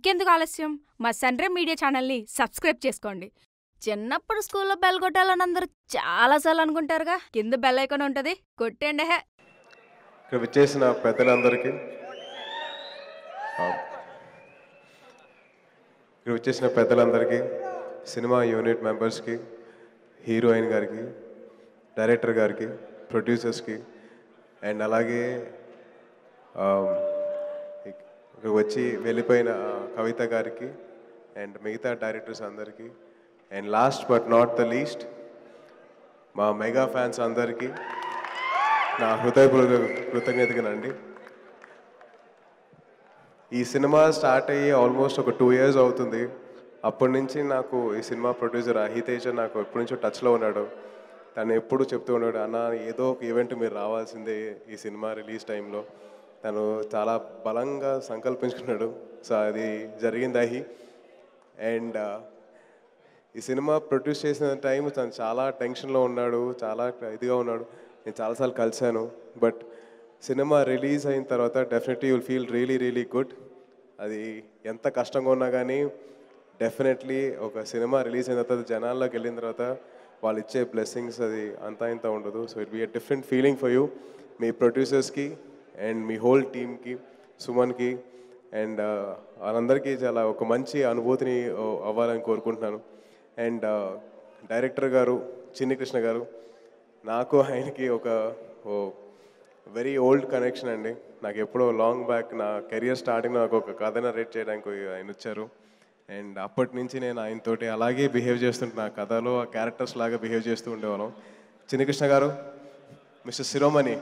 ఇంకెందుకు ఆలస్యం, మా సన్‌రైమ్ మీడియా ఛానల్‌ని సబ్స్క్రైబ్ చేసుకోండి. చిన్నప్పుడు స్కూల్లో బెల్ కొట్టాలని అందరూ చాలాసార్లు అనుకుంటారుగా. కింద బెల్ ఐకాన్ ఉంటుంది, కొట్టండి. ఇక్కడ విచ్చేసిన పెద్దలందరికీ సినిమా యూనిట్ మెంబర్స్కి, హీరోయిన్ గారికి, డైరెక్టర్ గారికి, ప్రొడ్యూసర్స్కి అండ్ అలాగే ఇక్కడ వచ్చి వెళ్ళిపోయిన కవిత గారికి అండ్ మిగతా డైరెక్టర్స్ అందరికీ and last but not the least మా మెగా ఫ్యాన్స్ అందరికీ నా హృదయపూర్వక కృతజ్ఞతగానండి. ఈ సినిమా స్టార్ట్ అయ్యి ఆల్మోస్ట్ ఒక 2 years అవుతుంది. అప్పటి నుంచి నాకు ఈ సినిమా ప్రొడ్యూసర్ అహితేజ నాకు ఎప్పటి నుంచో టచ్లో ఉన్నాడు. తను ఎప్పుడు చెప్తూ ఉన్నాడు, అన్న ఏదో ఒక ఈవెంట్ మీరు రావాల్సిందే ఈ సినిమా రిలీజ్ టైంలో. తను చాలా బలంగా సంకల్పించుకున్నాడు. సో అది జరిగింది అహి. అండ్ ఈ సినిమా ప్రొడ్యూస్ చేసిన టైం తను చాలా టెన్షన్లో ఉన్నాడు, చాలా ఇదిగా ఉన్నాడు. నేను చాలాసార్లు కలిశాను. బట్ సినిమా రిలీజ్ అయిన తర్వాత definitely you'll feel really good. అది ఎంత కష్టంగా ఉన్నా కానీ డెఫినెట్లీ ఒక సినిమా రిలీజ్ అయిన తర్వాత జనాల్లోకి వెళ్ళిన తర్వాత వాళ్ళు ఇచ్చే బ్లెస్సింగ్స్ అది అంతా ఇంత ఉండదు. So it be a different feeling for you, మీ ప్రొడ్యూసర్స్కి అండ్ మీ హోల్ టీమ్కి, సుమన్కి అండ్ వాళ్ళందరికీ చాలా ఒక మంచి అనుభూతిని అవ్వాలని కోరుకుంటున్నాను. అండ్ డైరెక్టర్ గారు చిన్ని కృష్ణ గారు, నాకు ఆయనకి ఒక వెరీ ఓల్డ్ కనెక్షన్ అండి. నాకు ఎప్పుడో లాంగ్ బ్యాక్ నా కెరియర్ స్టార్టింగ్లో నాకు ఒక కథ నరేట్ చేయడానికి ఆయన వచ్చారు. అండ్ అప్పటి నుంచి నేను ఆయనతోటి అలాగే బిహేవ్ చేస్తుంటే నా కథలో ఆ క్యారెక్టర్స్ లాగా బిహేవ్ చేస్తూ ఉండేవాళ్ళం. చిన్ని కృష్ణ గారు, మిస్టర్ శిరోమణి,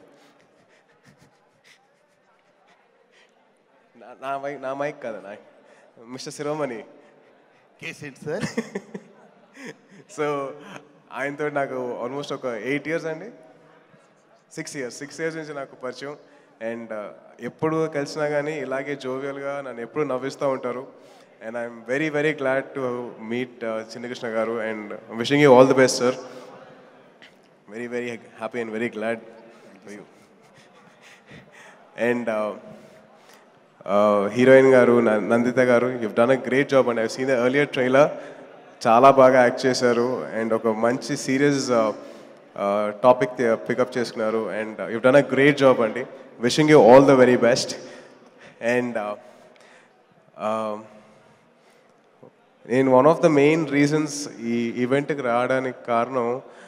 నా మైక్ కదా నా మిస్టర్ శిరోమణి కేసేంటి సార్? సో ఆయనతో నాకు ఆల్మోస్ట్ ఒక 8 years అండి, 6 years నుంచి నాకు పరిచయం. అండ్ ఎప్పుడు కలిసినా కానీ ఇలాగే జోవియల్గా నన్ను ఎప్పుడు నవ్విస్తూ ఉంటారు. And I'm very glad to meet Chinni Krishna గారు and wishing you all the best sir. Very happy and very glad for you. And heroine గారు నందిత గారు, you've done a great job and I've seen the earlier trailer. చాలా బాగా act చేశారు and ఒక మంచి serious topic pickup చేసుకున్నారు and you've done a great job అండి. Wishing you all the very best. And నేను one of the main reasons ఈ ఈవెంట్కి రావడానికి కారణం,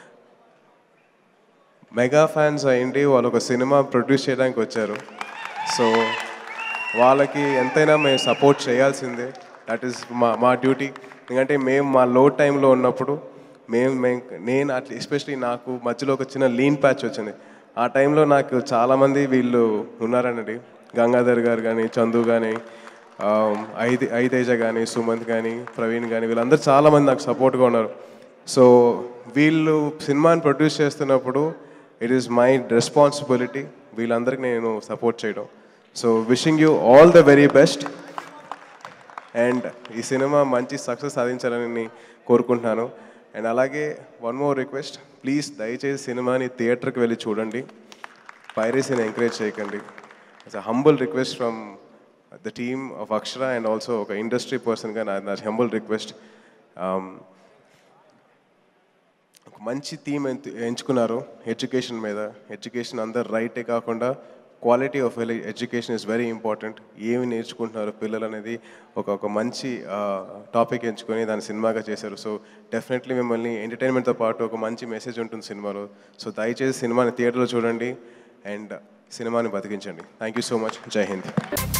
మెగా ఫ్యాన్స్ అయ్యింది వాళ్ళు ఒక సినిమా ప్రొడ్యూస్ చేయడానికి వచ్చారు. సో వాళ్ళకి ఎంతైనా మేము సపోర్ట్ చేయాల్సిందే. దట్ ఈస్ మా డ్యూటీ. ఎందుకంటే మేము మా లో టైంలో ఉన్నప్పుడు నేను అట్లా ఎస్పెషలీ నాకు మధ్యలో ఒక చిన్న లీన్ ప్యాచ్ వచ్చింది. ఆ టైంలో నాకు చాలామంది వీళ్ళు ఉన్నారనండి, గంగాధర్ గారు కానీ, చందు కానీ, అహితేజ కానీ, సుమంత్ కానీ, ప్రవీణ్ కానీ, వీళ్ళందరూ చాలామంది నాకు సపోర్ట్గా ఉన్నారు. సో వీళ్ళు సినిమాని ప్రొడ్యూస్ చేస్తున్నప్పుడు ఇట్ ఈస్ మై రెస్పాన్సిబిలిటీ వీళ్ళందరికీ నేను సపోర్ట్ చేయడం. So wishing you all the very best. And ఈ సినిమా మంచి సక్సెస్ సాధించాలని కోరుకుంటున్నాను. అండ్ అలాగే వన్ మోర్ రిక్వెస్ట్, ప్లీజ్ దయచేసి సినిమాని థియేటర్కి వెళ్ళి చూడండి, పైరసీని ఎంకరేజ్ చేయకండి. It's a humble request from the team of Akshara and also ఒక ఇండస్ట్రీ పర్సన్గా నా హంబుల్ రిక్వెస్ట్. ఒక మంచి థీమ్ ఎంచుకున్నారు ఎడ్యుకేషన్ మీద. ఎడ్యుకేషన్ అందరు రైటే కాకుండా quality of education is very important. ఏమి నేర్చుకుంటున్నారు పిల్లలు అనేది ఒక మంచి టాపిక్ ఎంచుకొని దాన్ని సినిమాగా చేశారు. సో డెఫినెట్లీ మిమ్మల్ని ఎంటర్టైన్మెంట్తో పాటు ఒక మంచి మెసేజ్ ఉంటుంది సినిమాలో. సో దయచేసి సినిమాని థియేటర్లో చూడండి అండ్ సినిమాని బతికించండి. Thank you so much. Jai Hind.